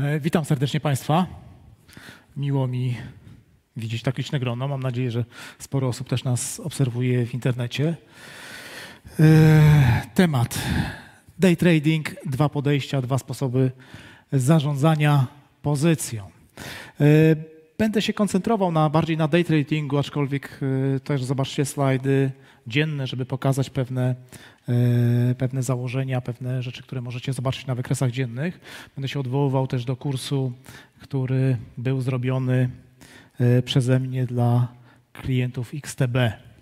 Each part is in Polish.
Witam serdecznie Państwa. Miło mi widzieć tak liczne grono. Mam nadzieję, że sporo osób też nas obserwuje w internecie. Temat day trading, dwa podejścia, dwa sposoby zarządzania pozycją. Będę się koncentrował bardziej na day tradingu, aczkolwiek też zobaczcie slajdy dzienne, żeby pokazać pewne założenia, pewne rzeczy, które możecie zobaczyć na wykresach dziennych. Będę się odwoływał też do kursu, który był zrobiony przeze mnie dla klientów XTB.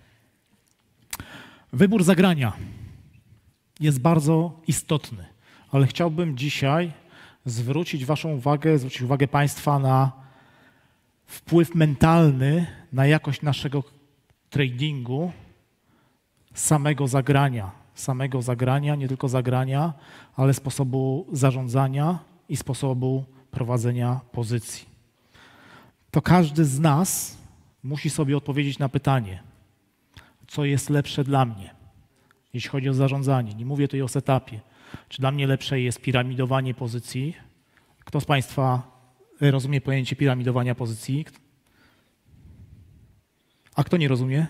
Wybór zagrania jest bardzo istotny, ale chciałbym dzisiaj zwrócić uwagę Państwa na wpływ mentalny na jakość naszego tradingu, samego zagrania, nie tylko zagrania, ale sposobu zarządzania i sposobu prowadzenia pozycji. To każdy z nas musi sobie odpowiedzieć na pytanie, co jest lepsze dla mnie, jeśli chodzi o zarządzanie. Nie mówię tutaj o setupie. Czy dla mnie lepsze jest piramidowanie pozycji? Kto z Państwa rozumie pojęcie piramidowania pozycji? A kto nie rozumie?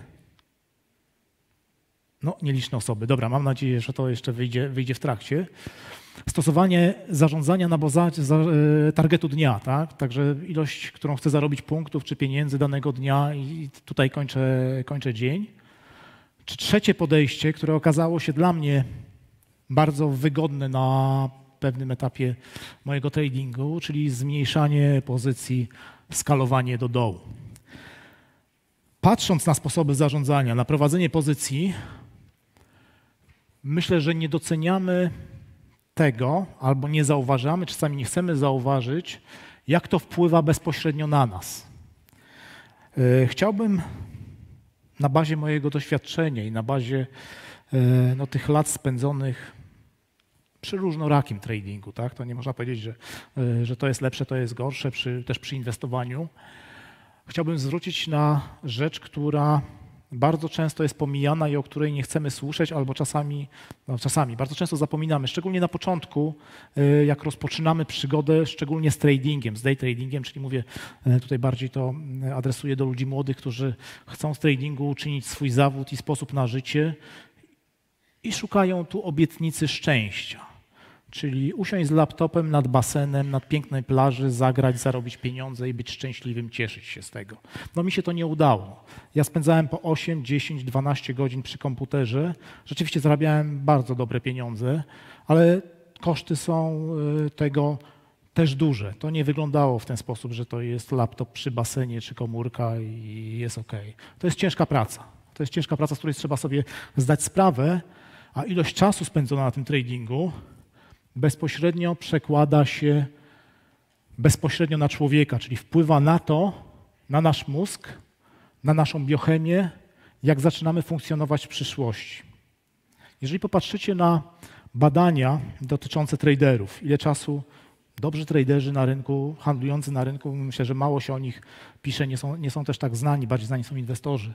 No, nieliczne osoby. Dobra, mam nadzieję, że to jeszcze wyjdzie w trakcie. Stosowanie zarządzania na bazie targetu dnia, tak? Także ilość, którą chcę zarobić punktów czy pieniędzy danego dnia i tutaj kończę dzień. Czy trzecie podejście, które okazało się dla mnie bardzo wygodne na pewnym etapie mojego tradingu, czyli zmniejszanie pozycji, skalowanie do dołu. Patrząc na sposoby zarządzania, na prowadzenie pozycji, myślę, że nie doceniamy tego albo nie zauważamy, czasami nie chcemy zauważyć, jak to wpływa bezpośrednio na nas. Chciałbym na bazie mojego doświadczenia i na bazie tych lat spędzonych przy różnorakim tradingu, tak? To nie można powiedzieć, że to jest lepsze, to jest gorsze, też przy inwestowaniu. Chciałbym zwrócić na rzecz, która bardzo często jest pomijana i o której nie chcemy słyszeć, albo czasami, bardzo często zapominamy, szczególnie na początku, jak rozpoczynamy przygodę, szczególnie z tradingiem, z day tradingiem, czyli mówię, tutaj bardziej to adresuję do ludzi młodych, którzy chcą z tradingu uczynić swój zawód i sposób na życie i szukają tu obietnicy szczęścia. Czyli usiąść z laptopem nad basenem, nad pięknej plaży, zagrać, zarobić pieniądze i być szczęśliwym, cieszyć się z tego. No mi się to nie udało. Ja spędzałem po 8, 10, 12 godzin przy komputerze. Rzeczywiście zarabiałem bardzo dobre pieniądze, ale koszty są tego też duże. To nie wyglądało w ten sposób, że to jest laptop przy basenie czy komórka i jest OK. To jest ciężka praca. To jest ciężka praca, z której trzeba sobie zdać sprawę, a ilość czasu spędzona na tym tradingu bezpośrednio przekłada się bezpośrednio na człowieka, czyli wpływa na to, na nasz mózg, na naszą biochemię, jak zaczynamy funkcjonować w przyszłości. Jeżeli popatrzycie na badania dotyczące traderów, ile czasu dobrzy traderzy na rynku, handlujący na rynku, myślę, że mało się o nich pisze, nie są też tak znani, bardziej znani są inwestorzy.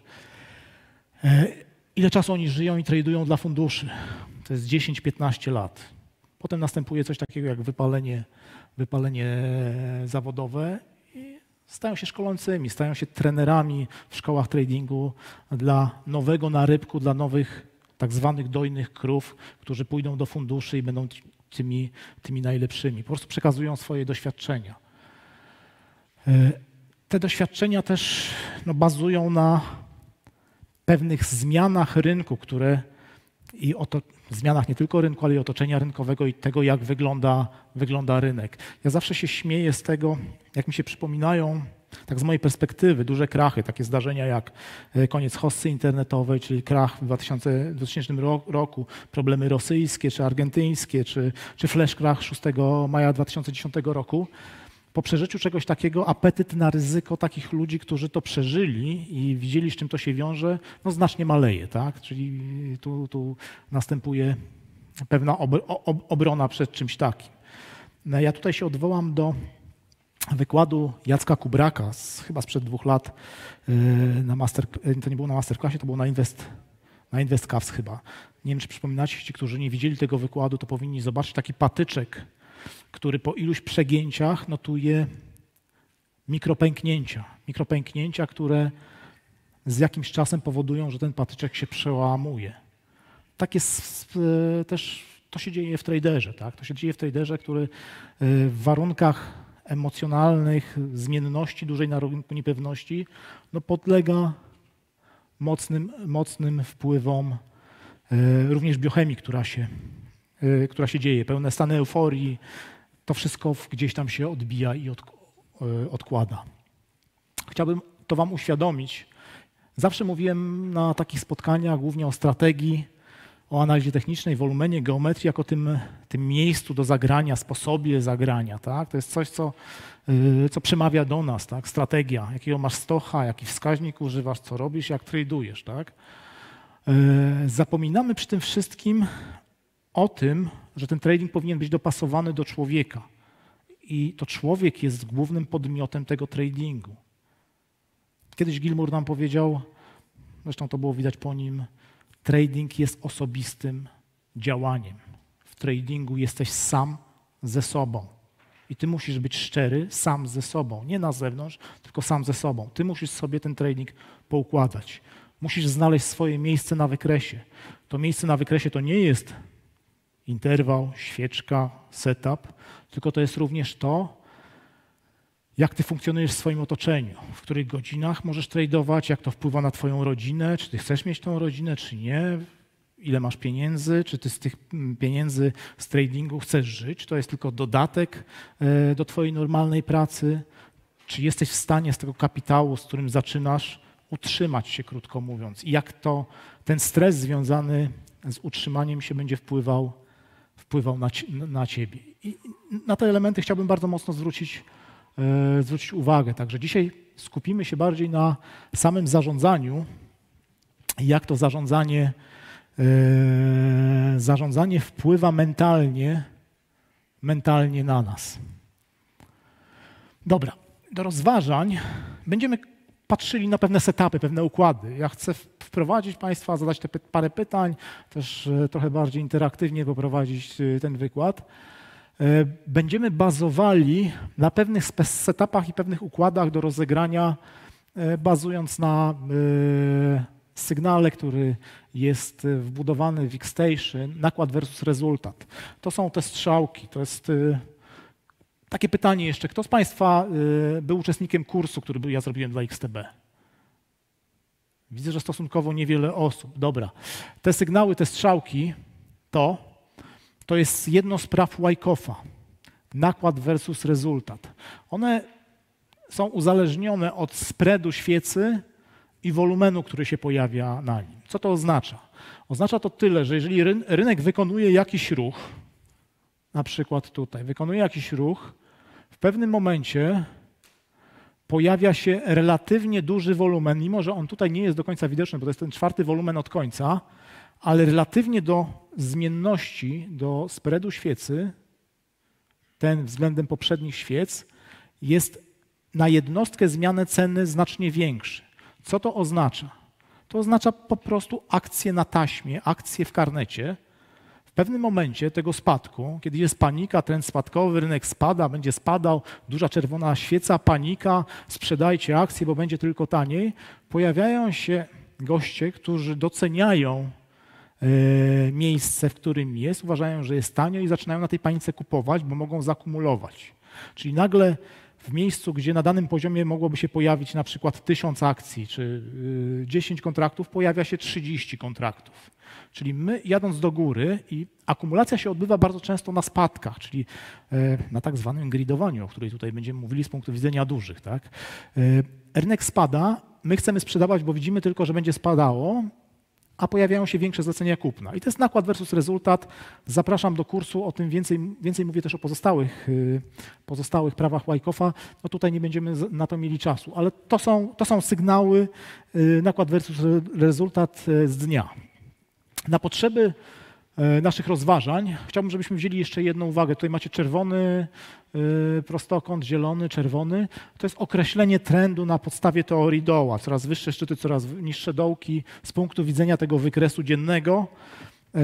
Ile czasu oni żyją i tradują dla funduszy? To jest 10-15 lat. Potem następuje coś takiego jak wypalenie zawodowe i stają się szkolącymi, stają się trenerami w szkołach tradingu dla nowego narybku, dla nowych tak zwanych dojnych krów, którzy pójdą do funduszy i będą tymi najlepszymi. Po prostu przekazują swoje doświadczenia. Te doświadczenia też bazują na pewnych zmianach rynku, zmianach nie tylko rynku, ale i otoczenia rynkowego i tego, jak wygląda rynek. Ja zawsze się śmieję z tego, jak mi się przypominają, tak z mojej perspektywy, duże krachy, takie zdarzenia jak koniec hossy internetowej, czyli krach w 2000 roku, problemy rosyjskie, czy argentyńskie, czy flash krach 6 maja 2010 roku. Po przeżyciu czegoś takiego apetyt na ryzyko takich ludzi, którzy to przeżyli i widzieli, z czym to się wiąże, znacznie maleje, tak? Czyli tu następuje pewna obrona przed czymś takim. Ja tutaj się odwołam do wykładu Jacka Kubraka, chyba sprzed 2 lat, to nie było na masterclassie, to było na InvestCavs chyba. Nie wiem, czy przypominacie się, ci, którzy nie widzieli tego wykładu, to powinni zobaczyć taki patyczek który po iluś przegięciach notuje mikropęknięcia, które z jakimś czasem powodują, że ten patyczek się przełamuje. Tak jest też, to się dzieje w traderze, tak? To się dzieje w traderze, który w warunkach emocjonalnych, zmienności dużej na rynku niepewności, no podlega mocnym wpływom również biochemii, która się dzieje, pełne stany euforii, to wszystko gdzieś tam się odbija i odkłada. Chciałbym to wam uświadomić. Zawsze mówiłem na takich spotkaniach głównie o strategii, o analizie technicznej, wolumenie, geometrii, jako tym miejscu do zagrania, sposobie zagrania. Tak? To jest coś, co przemawia do nas. Tak? Strategia, jakiego masz stocha, jaki wskaźnik używasz, co robisz, jak tradujesz. Tak? Zapominamy przy tym wszystkim o tym, że ten trading powinien być dopasowany do człowieka. I to człowiek jest głównym podmiotem tego tradingu. Kiedyś Gilmour nam powiedział, zresztą to było widać po nim, trading jest osobistym działaniem. W tradingu jesteś sam ze sobą. I ty musisz być szczery sam ze sobą. Nie na zewnątrz, tylko sam ze sobą. Ty musisz sobie ten trading poukładać. Musisz znaleźć swoje miejsce na wykresie. To miejsce na wykresie to nie jest interwał, świeczka, setup, tylko to jest również to, jak ty funkcjonujesz w swoim otoczeniu, w których godzinach możesz tradować, jak to wpływa na twoją rodzinę, czy ty chcesz mieć tą rodzinę, czy nie, ile masz pieniędzy, czy ty z tych pieniędzy z tradingu chcesz żyć, to jest tylko dodatek do twojej normalnej pracy, czy jesteś w stanie z tego kapitału, z którym zaczynasz, utrzymać się, krótko mówiąc, i jak to ten stres związany z utrzymaniem się będzie wpływał na ciebie. I na te elementy chciałbym bardzo mocno zwrócić uwagę. Także dzisiaj skupimy się bardziej na samym zarządzaniu, jak to zarządzanie wpływa mentalnie na nas. Dobra, do rozważań będziemy patrzyli na pewne setupy, pewne układy. Ja chcę wprowadzić Państwa, zadać te parę pytań, też trochę bardziej interaktywnie poprowadzić ten wykład. Będziemy bazowali na pewnych setupach i pewnych układach do rozegrania, bazując na sygnale, który jest wbudowany w X-Station, nakład versus rezultat. To są te strzałki, to jest takie pytanie jeszcze. Kto z Państwa był uczestnikiem kursu, który ja zrobiłem dla XTB? Widzę, że stosunkowo niewiele osób. Dobra. Te sygnały, te strzałki, to jest jedno z praw Wyckoff'a. Nakład versus rezultat. One są uzależnione od spreadu świecy i wolumenu, który się pojawia na nim. Co to oznacza? Oznacza to tyle, że jeżeli rynek wykonuje jakiś ruch, na przykład tutaj, wykonuje jakiś ruch, w pewnym momencie pojawia się relatywnie duży wolumen, mimo że on tutaj nie jest do końca widoczny, bo to jest ten czwarty wolumen od końca, ale relatywnie do zmienności, do spreadu świecy, ten względem poprzednich świec, jest na jednostkę zmianę ceny znacznie większy. Co to oznacza? To oznacza po prostu akcję na taśmie, akcję w karnecie. W pewnym momencie tego spadku, kiedy jest panika, trend spadkowy, rynek spada, będzie spadał, duża czerwona świeca, panika, sprzedajcie akcje, bo będzie tylko taniej, pojawiają się goście, którzy doceniają miejsce, w którym jest, uważają, że jest tanio i zaczynają na tej panice kupować, bo mogą zakumulować. Czyli nagle w miejscu, gdzie na danym poziomie mogłoby się pojawić na przykład 1000 akcji czy 10 kontraktów, pojawia się 30 kontraktów. Czyli my jadąc do góry i akumulacja się odbywa bardzo często na spadkach, czyli na tak zwanym gridowaniu, o której tutaj będziemy mówili z punktu widzenia dużych. Tak? Rynek spada, my chcemy sprzedawać, bo widzimy tylko, że będzie spadało, a pojawiają się większe zlecenia kupna. I to jest nakład versus rezultat. Zapraszam do kursu, o tym więcej mówię też o pozostałych prawach Wyckoff'a. No tutaj nie będziemy na to mieli czasu, ale to są sygnały nakład versus rezultat z dnia. Na potrzeby naszych rozważań chciałbym, żebyśmy wzięli jeszcze jedną uwagę. Tutaj macie czerwony prostokąt, zielony, czerwony. To jest określenie trendu na podstawie teorii doła. Coraz wyższe szczyty, coraz niższe dołki z punktu widzenia tego wykresu dziennego.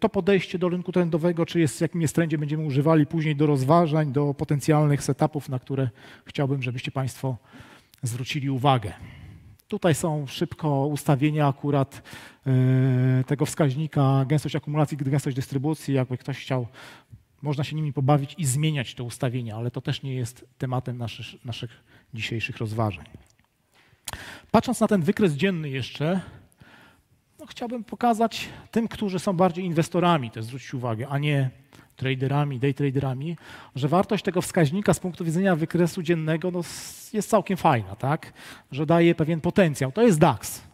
to podejście do rynku trendowego, czy jest, jakim jest trendzie będziemy używali później do rozważań, do potencjalnych setupów, na które chciałbym, żebyście Państwo zwrócili uwagę. Tutaj są szybko ustawienia akurat tego wskaźnika gęstość akumulacji, gęstość dystrybucji. Jakby ktoś chciał, można się nimi pobawić i zmieniać te ustawienia, ale to też nie jest tematem naszych dzisiejszych rozważań. Patrząc na ten wykres dzienny jeszcze, no chciałbym pokazać tym, którzy są bardziej inwestorami, to zwrócić uwagę, a nie traderami, day traderami, że wartość tego wskaźnika z punktu widzenia wykresu dziennego no, jest całkiem fajna, tak? Że daje pewien potencjał. To jest DAX.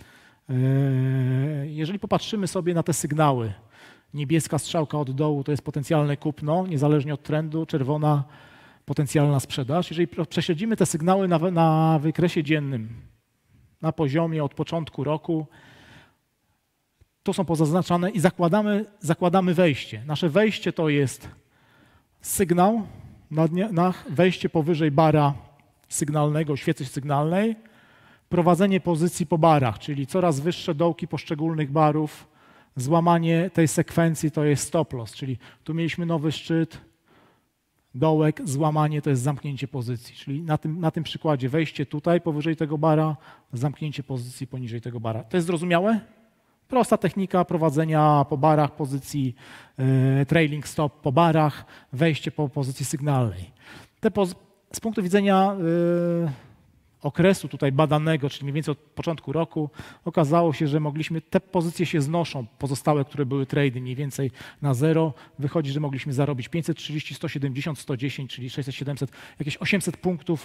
Jeżeli popatrzymy sobie na te sygnały, niebieska strzałka od dołu to jest potencjalne kupno, niezależnie od trendu, czerwona potencjalna sprzedaż. Jeżeli prześledzimy te sygnały na wykresie dziennym, na poziomie od początku roku, tu są pozaznaczane i zakładamy wejście. Nasze wejście to jest sygnał, na wejście powyżej bara sygnalnego, świecy sygnalnej, prowadzenie pozycji po barach, czyli coraz wyższe dołki poszczególnych barów, złamanie tej sekwencji to jest stop loss, czyli tu mieliśmy nowy szczyt, dołek, złamanie to jest zamknięcie pozycji, czyli na tym przykładzie wejście tutaj powyżej tego bara, zamknięcie pozycji poniżej tego bara. To jest zrozumiałe? Prosta technika prowadzenia po barach pozycji, trailing stop po barach, wejście po pozycji sygnalnej. Z punktu widzenia okresu tutaj badanego, czyli mniej więcej od początku roku, okazało się, że mogliśmy, te pozycje się znoszą, pozostałe, które były trady mniej więcej na zero, wychodzi, że mogliśmy zarobić 530, 170, 110, czyli 600, 700, jakieś 800 punktów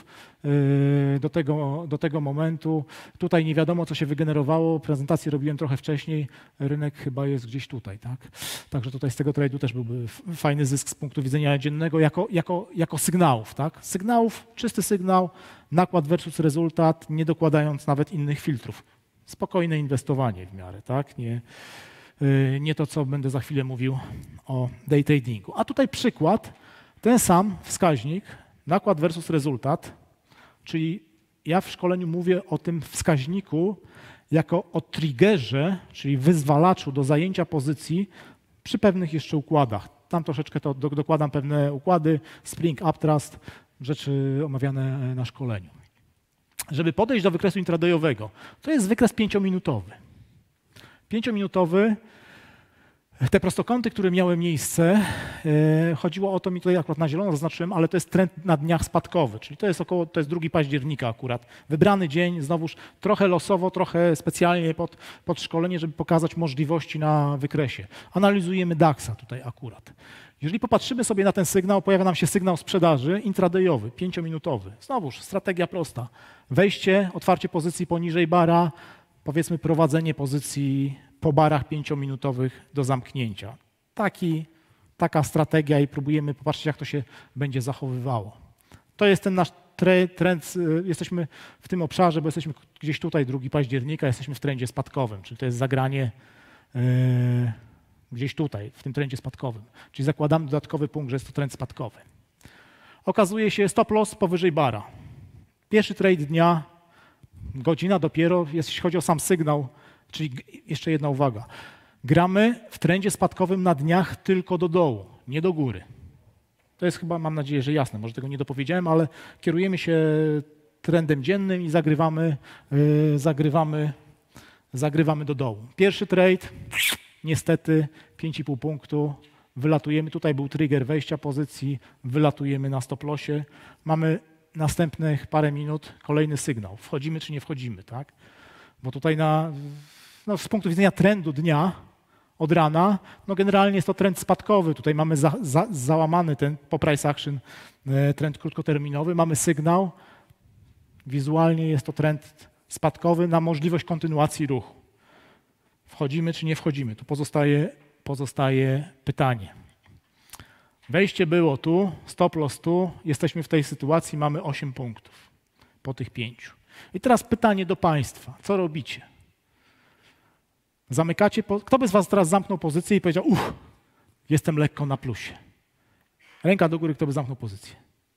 do tego momentu. Tutaj nie wiadomo, co się wygenerowało, prezentację robiłem trochę wcześniej, rynek chyba jest gdzieś tutaj, tak? Także tutaj z tego trade'u też byłby fajny zysk z punktu widzenia dziennego jako sygnałów, tak? Sygnałów, czysty sygnał, nakład versus rezultat, nie dokładając nawet innych filtrów. Spokojne inwestowanie w miarę, tak? Nie to, co będę za chwilę mówił o day tradingu. A tutaj przykład, ten sam wskaźnik, nakład versus rezultat, czyli ja w szkoleniu mówię o tym wskaźniku jako o triggerze, czyli wyzwalaczu do zajęcia pozycji przy pewnych jeszcze układach. Tam troszeczkę to dokładam pewne układy, Spring, Uptrust, rzeczy omawiane na szkoleniu. Żeby podejść do wykresu intradayowego, to jest wykres 5-minutowy. 5-minutowy, te prostokąty, które miały miejsce, chodziło o to, mi tutaj akurat na zielono zaznaczyłem, ale to jest trend na dniach spadkowy, czyli to jest 2 października akurat. Wybrany dzień, znowuż trochę losowo, trochę specjalnie pod szkolenie, żeby pokazać możliwości na wykresie. Analizujemy DAX-a tutaj akurat. Jeżeli popatrzymy sobie na ten sygnał, pojawia nam się sygnał sprzedaży intradayowy, 5-minutowy. Znowuż strategia prosta. Wejście, otwarcie pozycji poniżej bara, powiedzmy prowadzenie pozycji po barach 5-minutowych do zamknięcia. Taka strategia i próbujemy popatrzeć, jak to się będzie zachowywało. To jest ten nasz trend, jesteśmy w tym obszarze, bo jesteśmy gdzieś tutaj 2 października, jesteśmy w trendzie spadkowym, czyli to jest zagranie gdzieś tutaj, w tym trendzie spadkowym. Czyli zakładamy dodatkowy punkt, że jest to trend spadkowy. Okazuje się stop loss powyżej bara. Pierwszy trade dnia, godzina dopiero, jeśli chodzi o sam sygnał, czyli jeszcze jedna uwaga. Gramy w trendzie spadkowym na dniach tylko do dołu, nie do góry. To jest chyba, mam nadzieję, że jasne, może tego nie dopowiedziałem, ale kierujemy się trendem dziennym i zagrywamy do dołu. Pierwszy trade, niestety 5,5 punktu, wylatujemy, tutaj był trigger wejścia pozycji, wylatujemy na stop lossie, mamy następnych parę minut kolejny sygnał, wchodzimy czy nie wchodzimy, tak? Bo tutaj z punktu widzenia trendu dnia od rana, no generalnie jest to trend spadkowy, tutaj mamy załamany ten po price action trend krótkoterminowy, mamy sygnał, wizualnie jest to trend spadkowy na możliwość kontynuacji ruchu. Wchodzimy czy nie wchodzimy? Tu pozostaje pytanie. Wejście było tu, stop loss tu, jesteśmy w tej sytuacji, mamy 8 punktów po tych 5. I teraz pytanie do Państwa, co robicie? Zamykacie, kto by z Was teraz zamknął pozycję i powiedział, jestem lekko na plusie. Ręka do góry, kto by zamknął pozycję?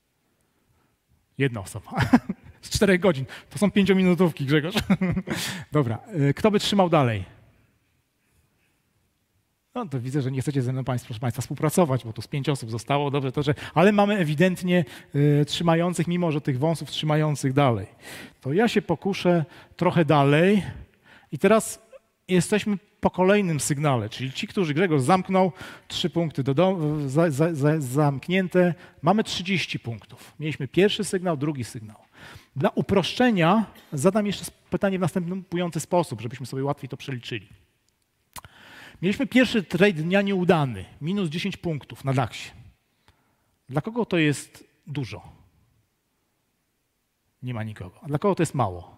Jedna osoba. Z 4 godzin. To są 5-minutówki, Grzegorz. Dobra, kto by trzymał dalej? No to widzę, że nie chcecie ze mną, proszę Państwa, współpracować, bo tu z 5 osób zostało, dobrze to, że... Ale mamy ewidentnie trzymających, mimo że tych wąsów trzymających dalej. To ja się pokuszę trochę dalej i teraz jesteśmy po kolejnym sygnale, czyli ci, którzy Grzegorz zamknął, 3 punkty zamknięte, mamy 30 punktów. Mieliśmy pierwszy sygnał, drugi sygnał. Dla uproszczenia zadam jeszcze pytanie w następujący sposób, żebyśmy sobie łatwiej to przeliczyli. Mieliśmy pierwszy trade dnia nieudany, minus 10 punktów na DAX-ie. Dla kogo to jest dużo? Nie ma nikogo. A dla kogo to jest mało?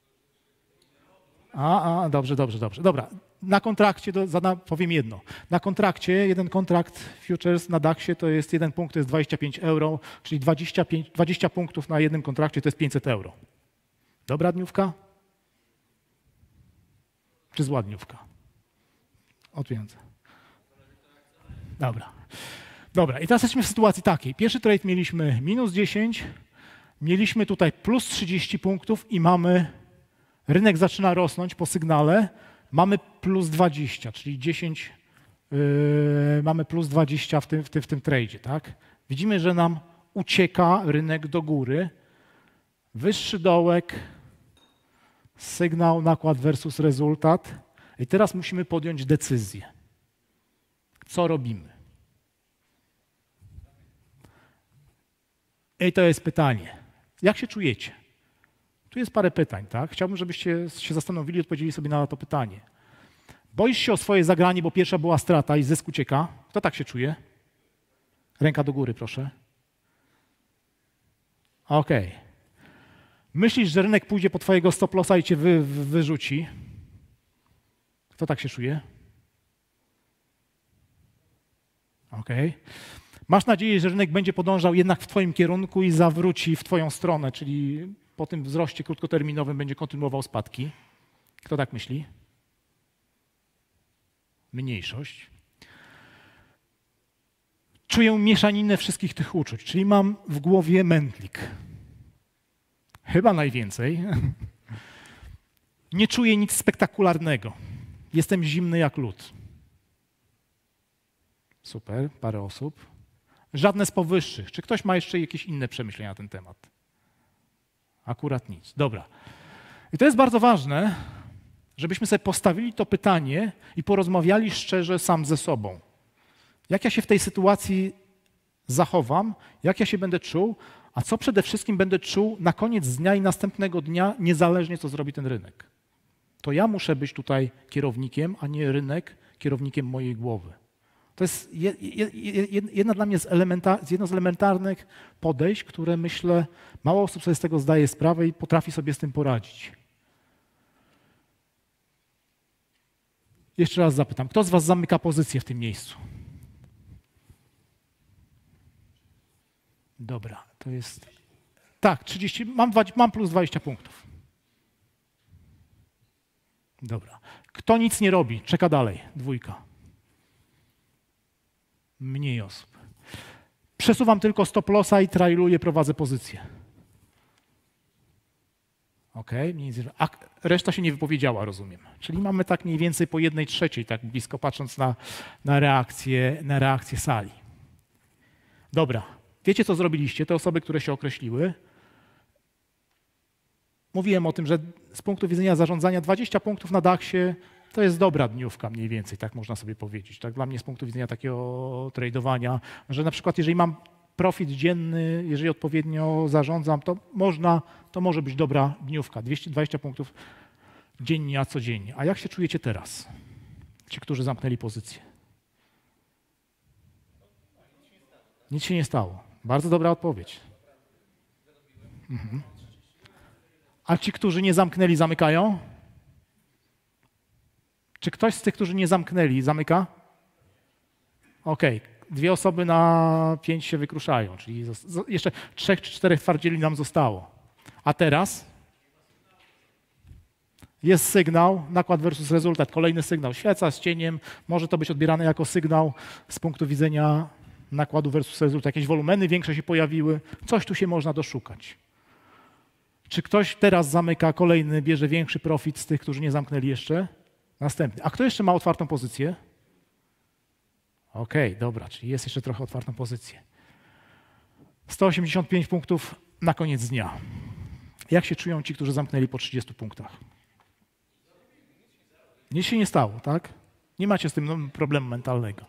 Dobrze. Dobra, na kontrakcie powiem jedno. Na kontrakcie, jeden kontrakt futures na DAX-ie to jest jeden punkt, to jest 25 euro, czyli 20 punktów na jednym kontrakcie to jest 500 euro. Dobra dniówka? Czy zła dniówka? Odwiędzę. Dobra, i teraz jesteśmy w sytuacji takiej. Pierwszy trade mieliśmy minus 10, mieliśmy tutaj plus 30 punktów i rynek zaczyna rosnąć po sygnale, mamy plus 20, czyli 10, mamy plus 20 w tym tradzie, tak? Widzimy, że nam ucieka rynek do góry, wyższy dołek, sygnał, nakład versus rezultat. I teraz musimy podjąć decyzję. Co robimy? I to jest pytanie. Jak się czujecie? Tu jest parę pytań, tak? Chciałbym, żebyście się zastanowili i odpowiedzieli sobie na to pytanie. Boisz się o swoje zagranie, bo pierwsza była strata i zysk ucieka? Kto tak się czuje? Ręka do góry, proszę. Okej. Myślisz, że rynek pójdzie po twojego stop lossa i cię wyrzuci? Kto tak się czuje? Okej. Masz nadzieję, że rynek będzie podążał jednak w twoim kierunku i zawróci w twoją stronę, czyli po tym wzroście krótkoterminowym będzie kontynuował spadki. Kto tak myśli? Mniejszość. Czuję mieszaninę wszystkich tych uczuć, czyli mam w głowie mętlik. Chyba najwięcej. Nie czuję nic spektakularnego. Jestem zimny jak lód. Super, parę osób. Żadne z powyższych. Czy ktoś ma jeszcze jakieś inne przemyślenia na ten temat? Akurat nic. Dobra. I to jest bardzo ważne, żebyśmy sobie postawili to pytanie i porozmawiali szczerze sam ze sobą. Jak ja się w tej sytuacji zachowam, jak ja się będę czuł, a co przede wszystkim będę czuł na koniec dnia i następnego dnia, niezależnie co zrobi ten rynek. To ja muszę być tutaj kierownikiem, a nie rynek kierownikiem mojej głowy. To jest jedna dla mnie jedno z elementarnych podejść, które myślę, mało osób sobie z tego zdaje sprawę i potrafi sobie z tym poradzić. Jeszcze raz zapytam, kto z was zamyka pozycję w tym miejscu? Dobra, to jest... Tak, 30, mam plus 20 punktów. Dobra. Kto nic nie robi, czeka dalej, 2. Mniej osób. Przesuwam tylko stop lossa i trailuję, prowadzę pozycję. Okej, a reszta się nie wypowiedziała, rozumiem. Czyli mamy tak mniej więcej po 1/3, tak blisko patrząc na reakcję sali. Dobra, wiecie co zrobiliście, te osoby, które się określiły? Mówiłem o tym, że z punktu widzenia zarządzania 20 punktów na DAX-ie to jest dobra dniówka mniej więcej, tak można sobie powiedzieć. Tak dla mnie z punktu widzenia takiego tradowania, że na przykład jeżeli mam profit dzienny, jeżeli odpowiednio zarządzam, to może być dobra dniówka, 220 punktów dziennie, a codziennie. A jak się czujecie teraz? Ci, którzy zamknęli pozycję. Nic się nie stało. Bardzo dobra odpowiedź. Mhm. A ci, którzy nie zamknęli, zamykają? Czy ktoś z tych, którzy nie zamknęli, zamyka? Okej. 2 osoby na 5 się wykruszają, czyli jeszcze 3 czy 4 twardzieli nam zostało. A teraz jest sygnał, nakład versus rezultat, kolejny sygnał, świeca z cieniem, może to być odbierane jako sygnał z punktu widzenia nakładu versus rezultat. Jakieś wolumeny większe się pojawiły, coś tu się można doszukać. Czy ktoś teraz zamyka kolejny, bierze większy profit z tych, którzy nie zamknęli jeszcze? Następny. A kto jeszcze ma otwartą pozycję? Okej, dobra, czyli jest jeszcze trochę otwartą pozycję. 185 punktów na koniec dnia. Jak się czują ci, którzy zamknęli po 30 punktach? Nic się nie stało, tak? Nie macie z tym problemu mentalnego.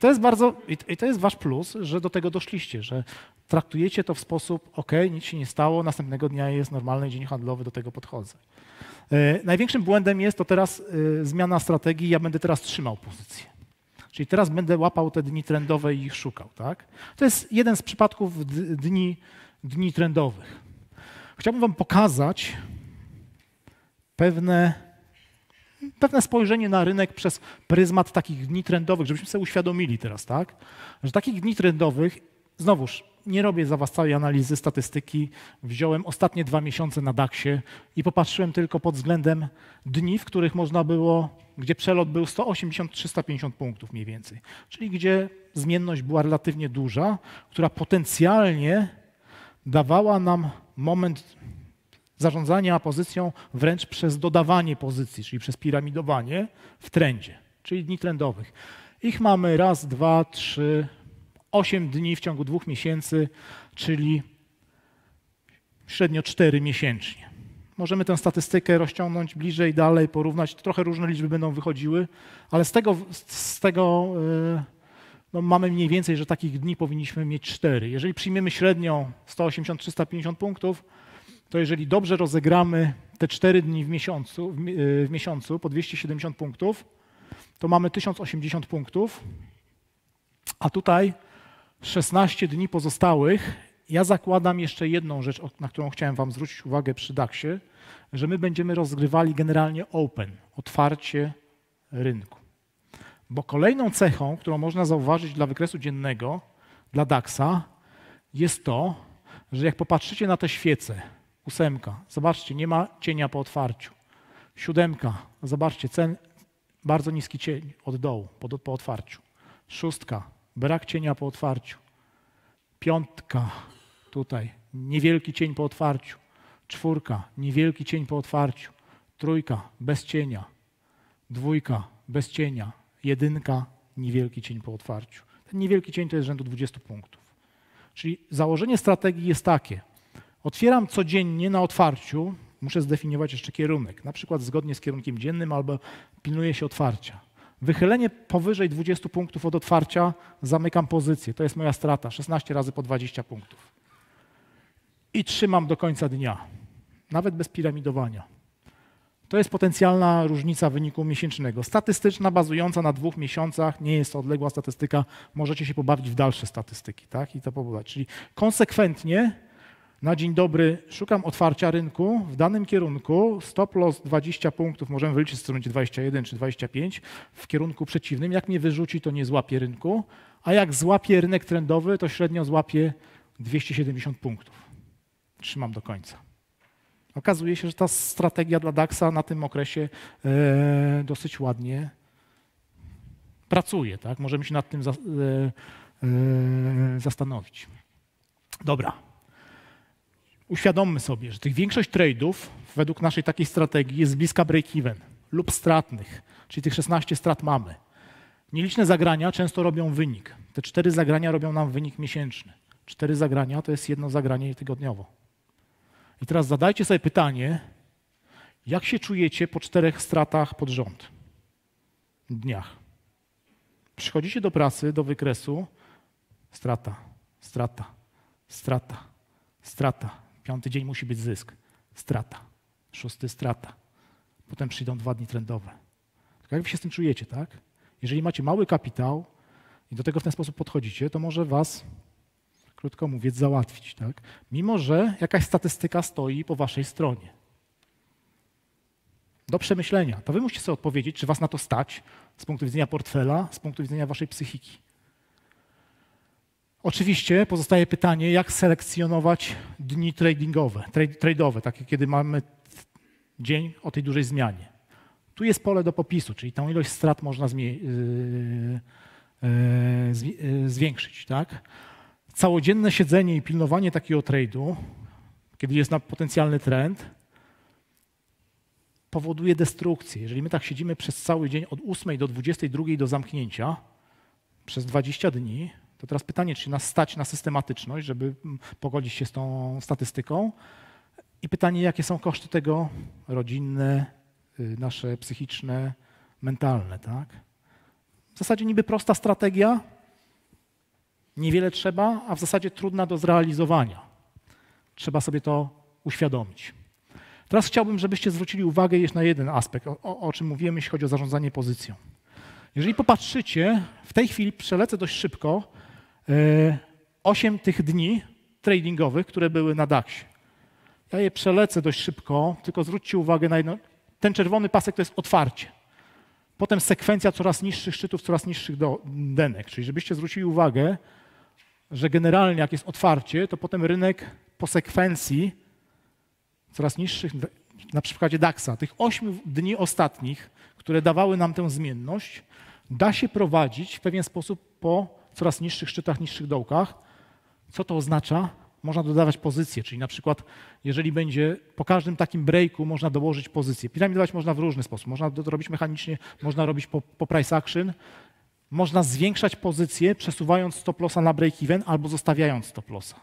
I to jest wasz plus, że do tego doszliście, że traktujecie to w sposób, nic się nie stało, następnego dnia jest normalny dzień handlowy, do tego podchodzę. Największym błędem jest to teraz zmiana strategii, ja będę teraz trzymał pozycję. Czyli teraz będę łapał te dni trendowe i ich szukał, tak? To jest jeden z przypadków dni trendowych. Chciałbym wam pokazać pewne spojrzenie na rynek przez pryzmat takich dni trendowych, żebyśmy sobie uświadomili teraz, tak? Że takich dni trendowych, znowuż, nie robię za was całej analizy statystyki, wziąłem ostatnie 2 miesiące na DAX-ie i popatrzyłem tylko pod względem dni, w których można było, gdzie przelot był 180-350 punktów mniej więcej, czyli gdzie zmienność była relatywnie duża, która potencjalnie dawała nam moment zarządzania pozycją wręcz przez dodawanie pozycji, czyli przez piramidowanie w trendzie, czyli dni trendowych. Ich mamy 1, 2, 3, 8 dni w ciągu 2 miesięcy, czyli średnio 4 miesięcznie. Możemy tę statystykę rozciągnąć bliżej, dalej, porównać. Trochę różne liczby będą wychodziły, ale z tego mamy mniej więcej, że takich dni powinniśmy mieć 4. Jeżeli przyjmiemy średnią 180-350 punktów, to jeżeli dobrze rozegramy te 4 dni w miesiącu po 270 punktów, to mamy 1080 punktów, a tutaj 16 dni pozostałych. Ja zakładam jeszcze jedną rzecz, na którą chciałem wam zwrócić uwagę przy DAX-ie, że my będziemy rozgrywali generalnie open, otwarcie rynku. Bo kolejną cechą, którą można zauważyć dla wykresu dziennego, dla DAX-a, jest to, że jak popatrzycie na te świece, 8, zobaczcie, nie ma cienia po otwarciu. 7, zobaczcie, bardzo niski cień od dołu po otwarciu. 6, brak cienia po otwarciu. 5, tutaj, niewielki cień po otwarciu. 4, niewielki cień po otwarciu. 3, bez cienia. 2, bez cienia. 1, niewielki cień po otwarciu. Ten niewielki cień to jest rzędu 20 punktów. Czyli założenie strategii jest takie. Otwieram codziennie na otwarciu, muszę zdefiniować jeszcze kierunek, na przykład zgodnie z kierunkiem dziennym albo pilnuję się otwarcia. Wychylenie powyżej 20 punktów od otwarcia, zamykam pozycję. To jest moja strata, 16 razy po 20 punktów. I trzymam do końca dnia, nawet bez piramidowania. To jest potencjalna różnica wyniku miesięcznego. Statystyczna, bazująca na 2 miesiącach, nie jest to odległa statystyka, możecie się pobawić w dalsze statystyki, tak? I to pobudować. Czyli konsekwentnie na dzień dobry szukam otwarcia rynku w danym kierunku, stop loss 20 punktów, możemy wyliczyć, czy to będzie 21 czy 25, w kierunku przeciwnym. Jak mnie wyrzuci, to nie złapię rynku, a jak złapię rynek trendowy, to średnio złapię 270 punktów. Trzymam do końca. Okazuje się, że ta strategia dla DAX-a na tym okresie dosyć ładnie pracuje. Tak? Możemy się nad tym zastanowić. Dobra. Uświadommy sobie, że tych większość trade'ów według naszej takiej strategii jest bliska break-even lub stratnych, czyli tych 16 strat mamy. Nieliczne zagrania często robią wynik. Te 4 zagrania robią nam wynik miesięczny. 4 zagrania to jest jedno zagranie tygodniowo. I teraz zadajcie sobie pytanie, jak się czujecie po 4 stratach pod rząd, dniach. Przychodzicie do pracy, do wykresu, strata, strata, strata, strata. 5. dzień musi być zysk, strata. 6. strata. Potem przyjdą 2 dni trendowe. Tylko jak wy się z tym czujecie, tak? Jeżeli macie mały kapitał i do tego w ten sposób podchodzicie, to może was, krótko mówiąc, załatwić, tak? Mimo że jakaś statystyka stoi po waszej stronie. Do przemyślenia. To wy musicie sobie odpowiedzieć, czy was na to stać z punktu widzenia portfela, z punktu widzenia waszej psychiki. Oczywiście pozostaje pytanie, jak selekcjonować dni trade'owe, takie kiedy mamy dzień o tej dużej zmianie. Tu jest pole do popisu, czyli tą ilość strat można zwiększyć. Tak? Całodzienne siedzenie i pilnowanie takiego trade'u, kiedy jest na potencjalny trend, powoduje destrukcję. Jeżeli my tak siedzimy przez cały dzień od 8 do 22 do zamknięcia, przez 20 dni, to teraz pytanie, czy nas stać na systematyczność, żeby pogodzić się z tą statystyką i pytanie, jakie są koszty tego rodzinne, nasze psychiczne, mentalne, tak? W zasadzie niby prosta strategia, niewiele trzeba, a w zasadzie trudna do zrealizowania. Trzeba sobie to uświadomić. Teraz chciałbym, żebyście zwrócili uwagę jeszcze na jeden aspekt, o czym mówiłem, jeśli chodzi o zarządzanie pozycją. Jeżeli popatrzycie, w tej chwili przelecę dość szybko 8 tych dni tradingowych, które były na DAX-ie. Ja je przelecę dość szybko, tylko zwróćcie uwagę na jedno. Ten czerwony pasek to jest otwarcie. Potem sekwencja coraz niższych szczytów, coraz niższych denek. Czyli żebyście zwrócili uwagę, że generalnie jak jest otwarcie, to potem rynek po sekwencji coraz niższych, na przykładzie DAX-a, tych 8 dni ostatnich, które dawały nam tę zmienność, da się prowadzić w pewien sposób po coraz niższych szczytach, niższych dołkach. Co to oznacza? Można dodawać pozycje, czyli na przykład jeżeli będzie po każdym takim breaku można dołożyć pozycję. Piramidować można w różny sposób. Można to robić mechanicznie, można robić po price action. Można zwiększać pozycję, przesuwając stop lossa na break-even albo zostawiając stop lossa.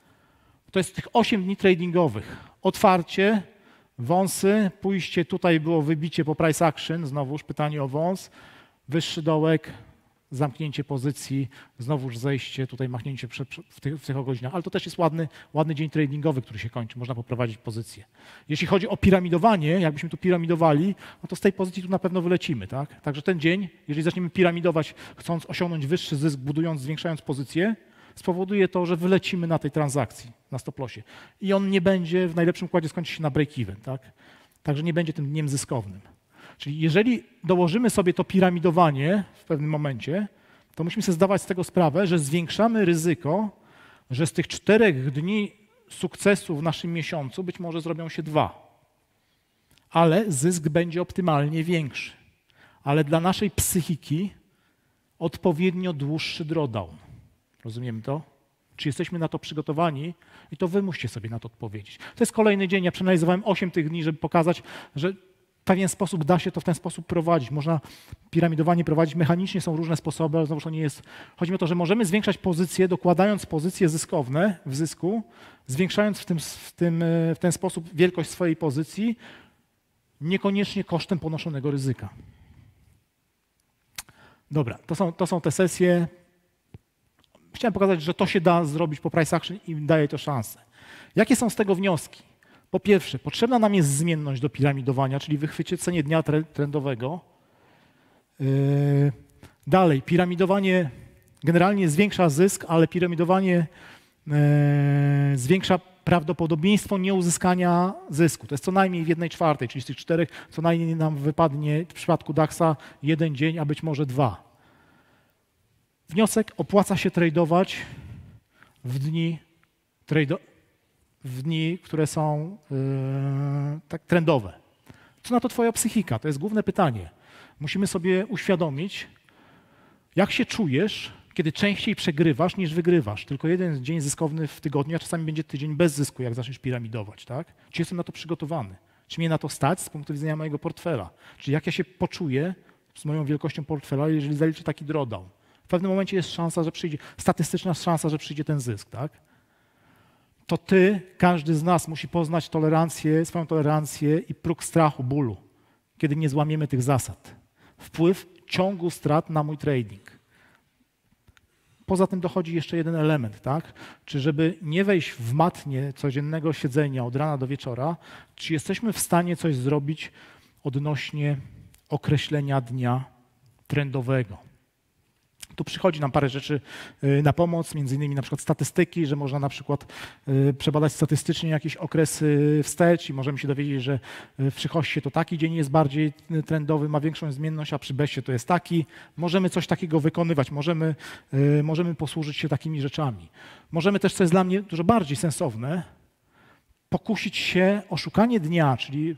To jest tych 8 dni tradingowych. Otwarcie, wąsy, pójście, tutaj było wybicie po price action, znowuż pytanie o wąs, wyższy dołek, zamknięcie pozycji, znowuż zejście, tutaj machnięcie w tych godzinach. Ale to też jest ładny dzień tradingowy, który się kończy. Można poprowadzić pozycję. Jeśli chodzi o piramidowanie, jakbyśmy tu piramidowali, no to z tej pozycji tu na pewno wylecimy. Tak? Także ten dzień, jeżeli zaczniemy piramidować, chcąc osiągnąć wyższy zysk, budując, zwiększając pozycję, spowoduje to, że wylecimy na tej transakcji, na stop lossie. I on nie będzie, w najlepszym układzie skończy się na break-even. Tak? Także nie będzie tym dniem zyskownym. Czyli jeżeli dołożymy sobie to piramidowanie w pewnym momencie, to musimy sobie zdawać z tego sprawę, że zwiększamy ryzyko, że z tych 4 dni sukcesu w naszym miesiącu być może zrobią się 2. Ale zysk będzie optymalnie większy. Ale dla naszej psychiki odpowiednio dłuższy drawdown. Rozumiemy to? Czy jesteśmy na to przygotowani? I to wy musicie sobie na to odpowiedzieć. To jest kolejny dzień. Ja przeanalizowałem 8 tych dni, żeby pokazać, że w pewien sposób da się to w ten sposób prowadzić. Można piramidowanie prowadzić mechanicznie, są różne sposoby, ale znowu to nie jest... Chodzi mi o to, że możemy zwiększać pozycje, dokładając pozycje zyskowne w zysku, zwiększając w ten sposób wielkość swojej pozycji, niekoniecznie kosztem ponoszonego ryzyka. Dobra, to są te sesje. Chciałem pokazać, że to się da zrobić po price action i daje to szansę. Jakie są z tego wnioski? Po pierwsze, potrzebna nam jest zmienność do piramidowania, czyli wychwycenie dnia trendowego. Dalej, piramidowanie generalnie zwiększa zysk, ale piramidowanie zwiększa prawdopodobieństwo nieuzyskania zysku. To jest co najmniej w 1/4, czyli z tych 4 co najmniej nam wypadnie w przypadku DAX-a 1 dzień, a być może 2. Wniosek: opłaca się tradować w dni, które są tak trendowe. Co na to twoja psychika? To jest główne pytanie. Musimy sobie uświadomić, jak się czujesz, kiedy częściej przegrywasz niż wygrywasz. Tylko jeden dzień zyskowny w tygodniu, a czasami będzie tydzień bez zysku, jak zaczniesz piramidować. Tak? Czy jestem na to przygotowany? Czy mnie na to stać z punktu widzenia mojego portfela? Czy jak ja się poczuję z moją wielkością portfela, jeżeli zaliczę taki drawdown? W pewnym momencie jest szansa, że przyjdzie, statystyczna szansa, że przyjdzie ten zysk. Tak? To każdy z nas musi poznać swoją tolerancję i próg strachu, bólu, kiedy nie złamiemy tych zasad. Wpływ ciągu strat na mój trading. Poza tym dochodzi jeszcze jeden element, tak? Czy żeby nie wejść w matnię codziennego siedzenia od rana do wieczora, czy jesteśmy w stanie coś zrobić odnośnie określenia dnia trendowego? Tu przychodzi nam parę rzeczy na pomoc, między innymi na przykład statystyki, że można na przykład przebadać statystycznie jakieś okresy wstecz i możemy się dowiedzieć, że przy hoście to taki dzień jest bardziej trendowy, ma większą zmienność, a przy beście to jest taki. Możemy coś takiego wykonywać, możemy posłużyć się takimi rzeczami. Możemy też, co jest dla mnie dużo bardziej sensowne, pokusić się o szukanie dnia, czyli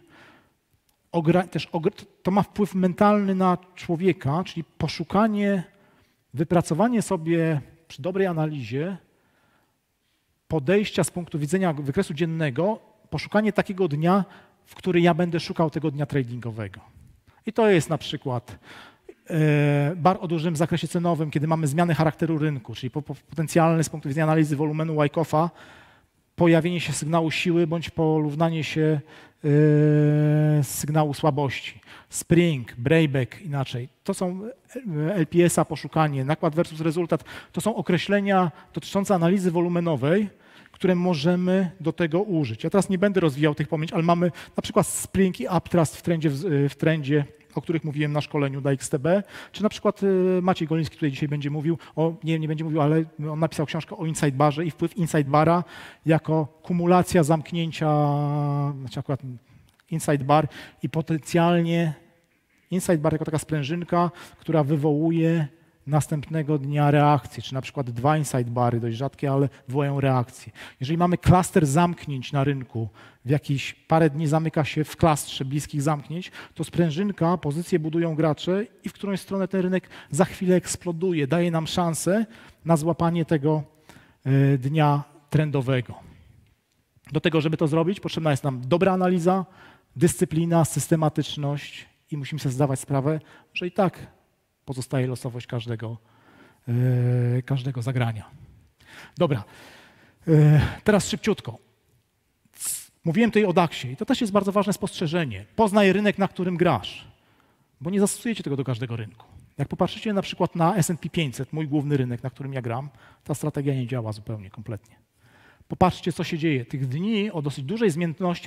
to ma wpływ mentalny na człowieka, czyli wypracowanie sobie przy dobrej analizie podejścia z punktu widzenia wykresu dziennego, poszukanie takiego dnia, w który ja będę szukał tego dnia tradingowego. I to jest na przykład bar o dużym zakresie cenowym, kiedy mamy zmiany charakteru rynku, czyli potencjalne z punktu widzenia analizy wolumenu Wyckofa, pojawienie się sygnału siły bądź porównanie się sygnału słabości. Spring, breakback, inaczej. To są LPS-a, poszukanie, nakład versus rezultat. To są określenia dotyczące analizy wolumenowej, które możemy do tego użyć. Ja teraz nie będę rozwijał tych pojęć, ale mamy na przykład spring i uptrust w trendzie, o których mówiłem na szkoleniu dla XTB, czy na przykład Maciej Goliński tutaj dzisiaj będzie mówił, nie będzie mówił, ale on napisał książkę o inside barze i wpływ inside bara jako kumulacja zamknięcia, znaczy akurat inside bar i potencjalnie inside bar jako taka sprężynka, która wywołuje następnego dnia reakcję, czy na przykład 2 inside bary, dość rzadkie, ale wywołają reakcję. Jeżeli mamy klaster zamknięć na rynku, w jakieś parę dni zamyka się w klastrze bliskich zamknięć, to sprężynka, pozycje budują gracze i w którąś stronę ten rynek za chwilę eksploduje, daje nam szansę na złapanie tego dnia trendowego. Do tego, żeby to zrobić, potrzebna jest nam dobra analiza, dyscyplina, systematyczność i musimy sobie zdawać sprawę, że i tak pozostaje losowość każdego zagrania. Dobra, teraz szybciutko. Mówiłem tutaj o DAX-ie i to też jest bardzo ważne spostrzeżenie. Poznaj rynek, na którym grasz, bo nie zastosujecie tego do każdego rynku. Jak popatrzycie na przykład na S&P 500, mój główny rynek, na którym ja gram, ta strategia nie działa zupełnie, kompletnie. Popatrzcie, co się dzieje. Tych dni o dosyć dużej zmienności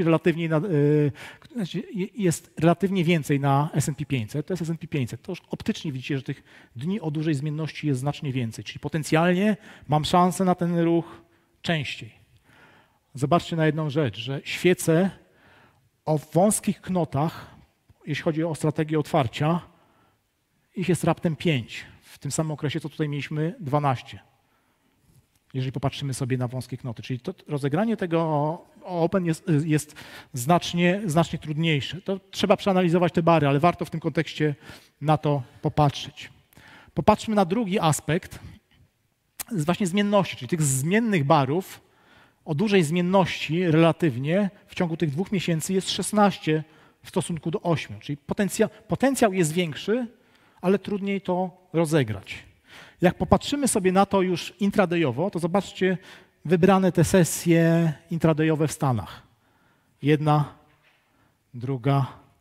jest relatywnie więcej na S&P 500. To jest S&P 500. To już optycznie widzicie, że tych dni o dużej zmienności jest znacznie więcej. Czyli potencjalnie mam szansę na ten ruch częściej. Zobaczcie na jedną rzecz, że świece o wąskich knotach, jeśli chodzi o strategię otwarcia, ich jest raptem 5. W tym samym okresie, co tutaj mieliśmy 12. Jeżeli popatrzymy sobie na wąskie knoty. Czyli to rozegranie tego open jest znacznie trudniejsze. To trzeba przeanalizować te bary, ale warto w tym kontekście na to popatrzeć. Popatrzmy na drugi aspekt, właśnie zmienności, czyli tych zmiennych barów o dużej zmienności relatywnie w ciągu tych 2 miesięcy jest 16 w stosunku do 8. Czyli potencjał jest większy, ale trudniej to rozegrać. Jak popatrzymy sobie na to już intradayowo, to zobaczcie wybrane te sesje intradayowe w Stanach. Jedna, druga.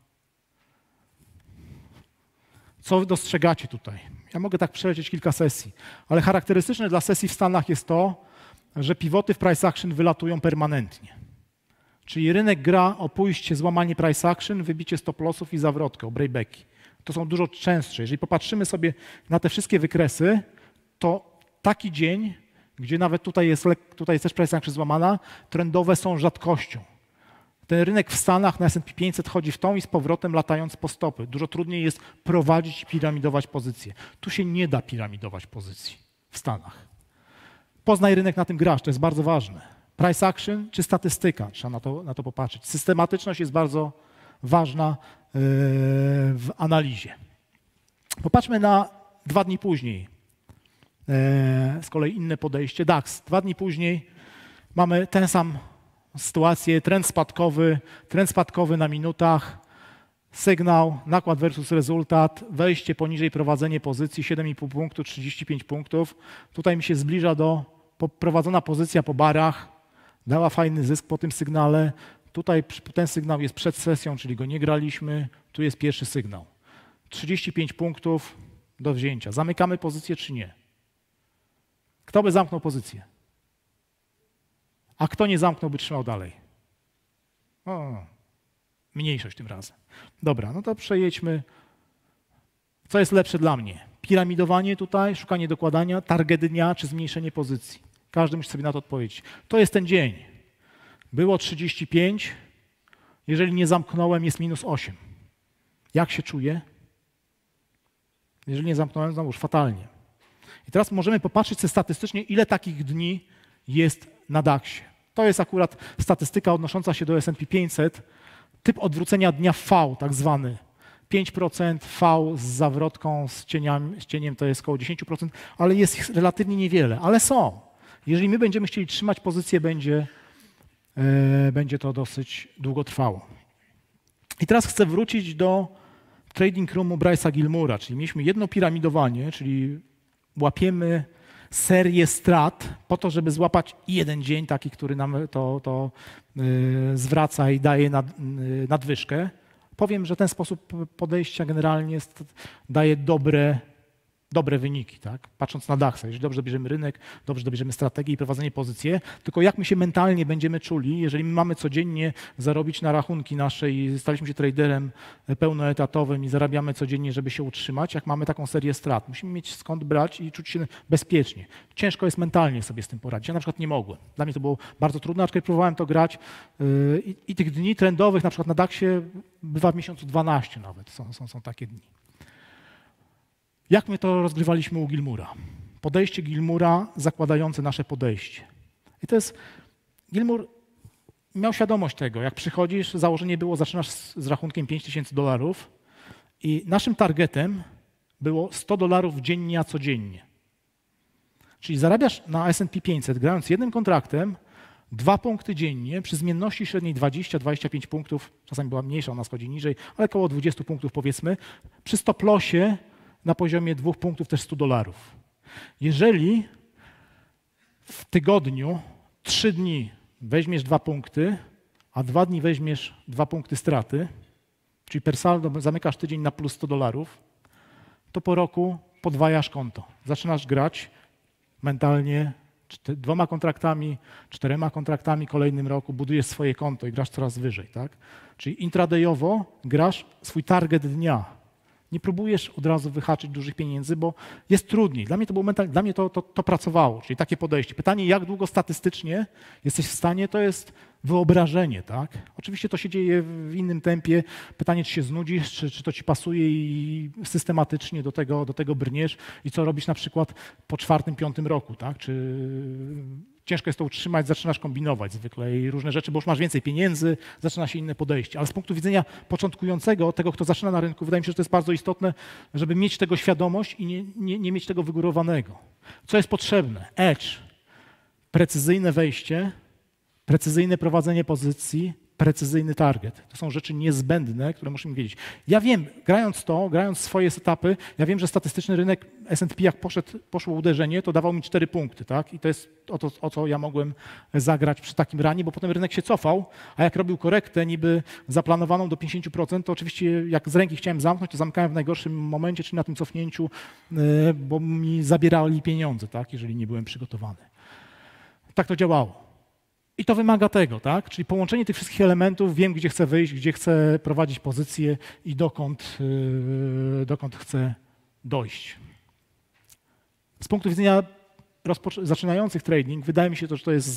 Co dostrzegacie tutaj? Ja mogę tak przelecieć kilka sesji, ale charakterystyczne dla sesji w Stanach jest to, że pivoty w price action wylatują permanentnie. Czyli rynek gra o pójście, złamanie price action, wybicie stop lossów i zawrotkę, o breakbacki. To są dużo częstsze. Jeżeli popatrzymy sobie na te wszystkie wykresy, to taki dzień, gdzie nawet tutaj jest też price action złamana, trendowe są rzadkością. Ten rynek w Stanach na S&P 500 chodzi w tą i z powrotem latając po stopy. Dużo trudniej jest prowadzić i piramidować pozycje. Tu się nie da piramidować pozycji w Stanach. Poznaj rynek, na tym grasz, to jest bardzo ważne. Price action czy statystyka, trzeba na to popatrzeć. Systematyczność jest bardzo ważna w analizie. Popatrzmy na 2 dni później. Z kolei inne podejście. DAX. 2 dni później mamy tę samą sytuację, trend spadkowy na minutach, sygnał, nakład versus rezultat, wejście poniżej, prowadzenie pozycji, 7,5 punktu, 35 punktów. Tutaj mi się zbliża do prowadzona pozycja po barach, dała fajny zysk po tym sygnale. Tutaj ten sygnał jest przed sesją, czyli go nie graliśmy. Tu jest pierwszy sygnał. 35 punktów do wzięcia. Zamykamy pozycję czy nie? Kto by zamknął pozycję? A kto nie zamknął, by trzymał dalej? Mniejszość tym razem. Dobra, no to przejedźmy. Co jest lepsze dla mnie? Piramidowanie tutaj, szukanie dokładania, target dnia czy zmniejszenie pozycji? Każdy musi sobie na to odpowiedzieć. To jest ten dzień. Było 35. Jeżeli nie zamknąłem, jest -8. Jak się czuję? Jeżeli nie zamknąłem, znowuż fatalnie. I teraz możemy popatrzeć sobie statystycznie, ile takich dni jest na DAX-ie. To jest akurat statystyka odnosząca się do S&P 500. Typ odwrócenia dnia V, tak zwany. 5% V z zawrotką, z cieniem to jest około 10%, ale jest ich relatywnie niewiele. Ale są. Jeżeli my będziemy chcieli trzymać pozycję, będzie to dosyć długo trwało. I teraz chcę wrócić do trading roomu Bryce'a Gilmoura, czyli mieliśmy jedno piramidowanie, czyli łapiemy serię strat po to, żeby złapać jeden dzień taki, który nam to zwraca i daje nadwyżkę. Powiem, że ten sposób podejścia generalnie daje dobre wyniki, tak? Patrząc na DAX, jeżeli dobrze dobierzemy rynek, dobrze dobierzemy strategię i prowadzenie pozycji, tylko jak my się mentalnie będziemy czuli, jeżeli my mamy codziennie zarobić na rachunki nasze i staliśmy się traderem pełnoetatowym i zarabiamy codziennie, żeby się utrzymać, jak mamy taką serię strat. Musimy mieć skąd brać i czuć się bezpiecznie. Ciężko jest mentalnie sobie z tym poradzić. Ja na przykład nie mogłem. Dla mnie to było bardzo trudne, aczkolwiek próbowałem to grać i tych dni trendowych, na przykład na DAX-ie bywa w miesiącu 12 nawet, są takie dni. Jak my to rozgrywaliśmy u Gilmoura? Podejście Gilmoura zakładające nasze podejście. I to jest, Gilmour miał świadomość tego, jak przychodzisz, założenie było, zaczynasz z rachunkiem $5000 i naszym targetem było $100 dziennie, a codziennie. Czyli zarabiasz na S&P 500, grając jednym kontraktem, 2 punkty dziennie, przy zmienności średniej 20-25 punktów, czasami była mniejsza, ona schodzi niżej, ale około 20 punktów powiedzmy, przy stop lossie na poziomie 2 punktów też $100. Jeżeli w tygodniu 3 dni weźmiesz 2 punkty, a 2 dni weźmiesz 2 punkty straty, czyli per saldo zamykasz tydzień na plus $100, to po roku podwajasz konto. Zaczynasz grać mentalnie 2 kontraktami, 4 kontraktami, kolejnym roku budujesz swoje konto i grasz coraz wyżej. Tak? Czyli intradayowo grasz swój target dnia. Nie próbujesz od razu wyhaczyć dużych pieniędzy, bo jest trudniej. Dla mnie to było mentalnie, dla mnie to pracowało, czyli takie podejście. Pytanie, jak długo statystycznie jesteś w stanie, to jest wyobrażenie, tak? Oczywiście to się dzieje w innym tempie. Pytanie, czy się znudzisz, czy to ci pasuje i systematycznie do tego brniesz i co robisz na przykład po 4., 5. roku, tak? Czy ciężko jest to utrzymać, zaczynasz kombinować zwykle i różne rzeczy, bo już masz więcej pieniędzy, zaczyna się inne podejście. Ale z punktu widzenia początkującego, tego, kto zaczyna na rynku, wydaje mi się, że to jest bardzo istotne, żeby mieć tego świadomość i nie mieć tego wygórowanego. Co jest potrzebne? Edge, precyzyjne wejście, precyzyjne prowadzenie pozycji, precyzyjny target. To są rzeczy niezbędne, które musimy wiedzieć. Ja wiem, grając swoje setupy, ja wiem, że statystyczny rynek S&P, jak poszło uderzenie, to dawał mi 4 punkty, tak? I to jest o co ja mogłem zagrać przy takim ranie, bo potem rynek się cofał, a jak robił korektę niby zaplanowaną do 50%, to oczywiście jak z ręki chciałem zamknąć, to zamykałem w najgorszym momencie, czyli na tym cofnięciu, bo mi zabierali pieniądze, tak? Jeżeli nie byłem przygotowany. Tak to działało. I to wymaga tego, tak? Czyli połączenie tych wszystkich elementów, wiem, gdzie chcę wyjść, gdzie chcę prowadzić pozycję i dokąd chcę dojść. Z punktu widzenia zaczynających trading, wydaje mi się, że to jest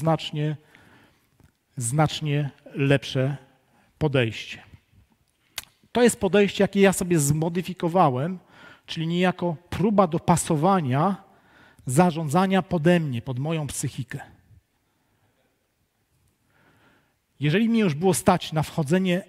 znacznie lepsze podejście. To jest podejście, jakie ja sobie zmodyfikowałem, czyli niejako próba dopasowania zarządzania pode mnie, pod moją psychikę. Jeżeli mi już było stać na wchodzenie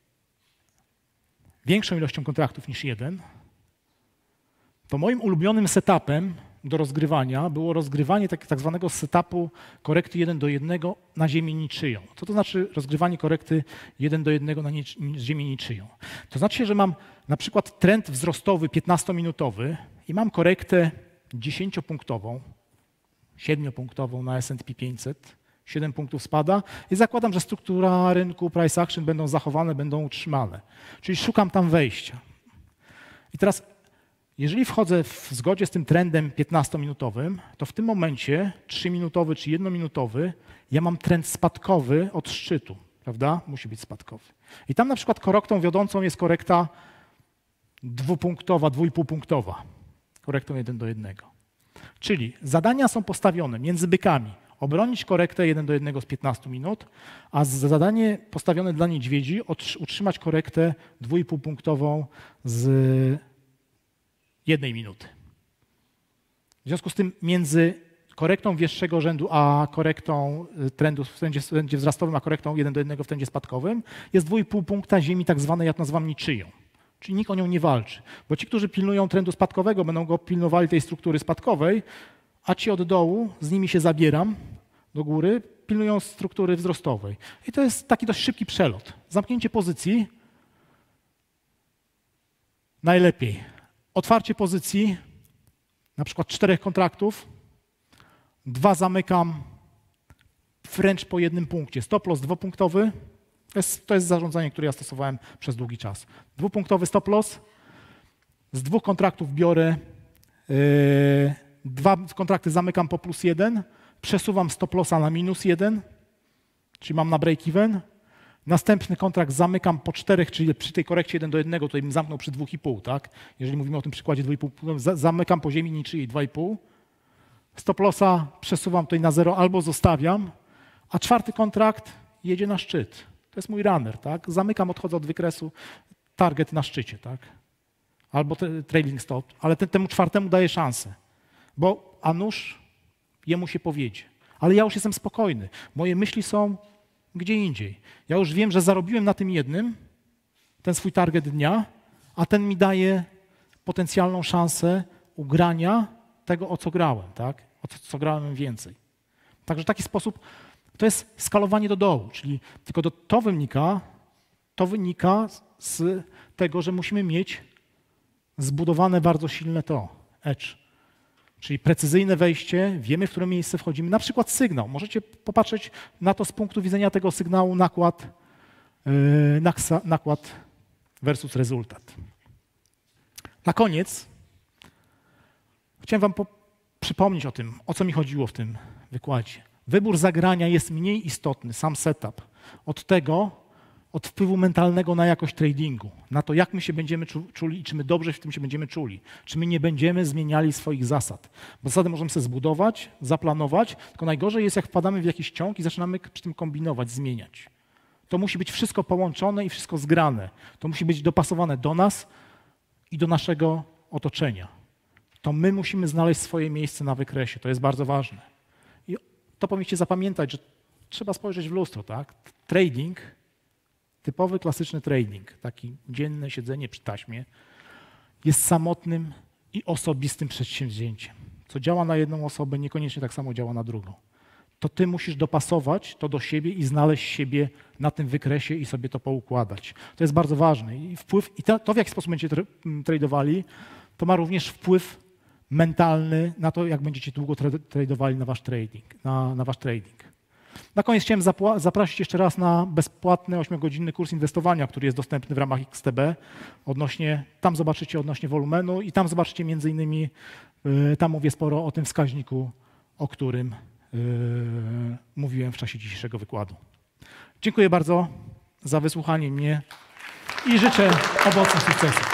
większą ilością kontraktów niż jeden, to moim ulubionym setupem do rozgrywania było rozgrywanie tak zwanego setupu korekty 1:1 na ziemię niczyją. Co to znaczy rozgrywanie korekty 1:1 na ziemię niczyją? To znaczy, że mam na przykład trend wzrostowy 15-minutowy i mam korektę 10-punktową, 7-punktową na S&P 500, 7 punktów spada i zakładam, że struktura rynku, price action będą zachowane, będą utrzymane. Czyli szukam tam wejścia. I teraz, jeżeli wchodzę w zgodzie z tym trendem 15-minutowym, to w tym momencie 3-minutowy czy 1-minutowy ja mam trend spadkowy od szczytu, prawda? Musi być spadkowy. I tam na przykład korektą wiodącą jest korekta 2-punktowa, 2,5-punktowa. Korektą 1:1. Czyli zadania są postawione między bykami. Obronić korektę 1:1 z 15 minut, a zadanie postawione dla niedźwiedzi utrzymać korektę 2,5-punktową z 1 minuty. W związku z tym między korektą wyższego rzędu a korektą trendu w trendzie wzrostowym, a korektą 1:1 w trendzie spadkowym jest 2,5 punkta ziemi tak zwanej, jak nazywam, niczyją. Czyli nikt o nią nie walczy. Bo ci, którzy pilnują trendu spadkowego, będą go pilnowali tej struktury spadkowej, a ci od dołu, z nimi się zabieram do góry, pilnują struktury wzrostowej. I to jest taki dość szybki przelot. Zamknięcie pozycji najlepiej otwarcie pozycji, na przykład 4 kontraktów, 2 zamykam wręcz po jednym punkcie. Stop loss dwupunktowy, to jest zarządzanie, które ja stosowałem przez długi czas. Dwupunktowy stop loss, z 2 kontraktów biorę 2 kontrakty zamykam po +1, przesuwam stop lossa na -1, czyli mam na break even. Następny kontrakt zamykam po 4, czyli przy tej korekcie 1:1, tutaj bym zamknął przy 2,5, tak? Jeżeli mówimy o tym przykładzie 2,5, zamykam po ziemi niczyjej 2,5. Stop lossa przesuwam tutaj na 0 albo zostawiam, a 4. kontrakt jedzie na szczyt. To jest mój runner, tak? Zamykam, odchodzę od wykresu, target na szczycie, tak? Albo trailing stop, ale temu 4. daję szansę, bo a nuż jemu się powiedzie. Ale ja już jestem spokojny. Moje myśli są gdzie indziej. Ja już wiem, że zarobiłem na tym jednym, ten swój target dnia, a ten mi daje potencjalną szansę ugrania tego, o co grałem, tak? O co grałem więcej. Także w taki sposób to jest skalowanie do dołu, czyli tylko to wynika z tego, że musimy mieć zbudowane bardzo silne edge. Czyli precyzyjne wejście, wiemy, w które miejsce wchodzimy. Na przykład sygnał. Możecie popatrzeć na to z punktu widzenia tego sygnału nakład versus rezultat. Na koniec chciałem wam przypomnieć o tym, o co mi chodziło w tym wykładzie. Wybór zagrania jest mniej istotny, sam setup, od wpływu mentalnego na jakość tradingu, na to, jak my się będziemy czuli i czy my dobrze w tym się będziemy czuli, czy my nie będziemy zmieniali swoich zasad. Bo zasady możemy sobie zbudować, zaplanować, tylko najgorzej jest, jak wpadamy w jakiś ciąg i zaczynamy przy tym kombinować, zmieniać. To musi być wszystko połączone i wszystko zgrane. To musi być dopasowane do nas i do naszego otoczenia. To my musimy znaleźć swoje miejsce na wykresie. To jest bardzo ważne. I to powinniście zapamiętać, że trzeba spojrzeć w lustro, tak? Trading, typowy, klasyczny trading, taki dzienne siedzenie przy taśmie, jest samotnym i osobistym przedsięwzięciem. Co działa na jedną osobę, niekoniecznie tak samo działa na drugą. To ty musisz dopasować to do siebie i znaleźć siebie na tym wykresie i sobie to poukładać. To jest bardzo ważne. I to w jaki sposób będziecie tradowali, to ma również wpływ mentalny na to, jak będziecie długo tradowali na wasz trading. Na koniec chciałem zaprosić jeszcze raz na bezpłatny 8-godzinny kurs inwestowania, który jest dostępny w ramach XTB. Tam zobaczycie odnośnie wolumenu i tam zobaczycie między innymi, tam mówię sporo o tym wskaźniku, o którym mówiłem w czasie dzisiejszego wykładu. Dziękuję bardzo za wysłuchanie mnie i życzę owocnych sukcesów.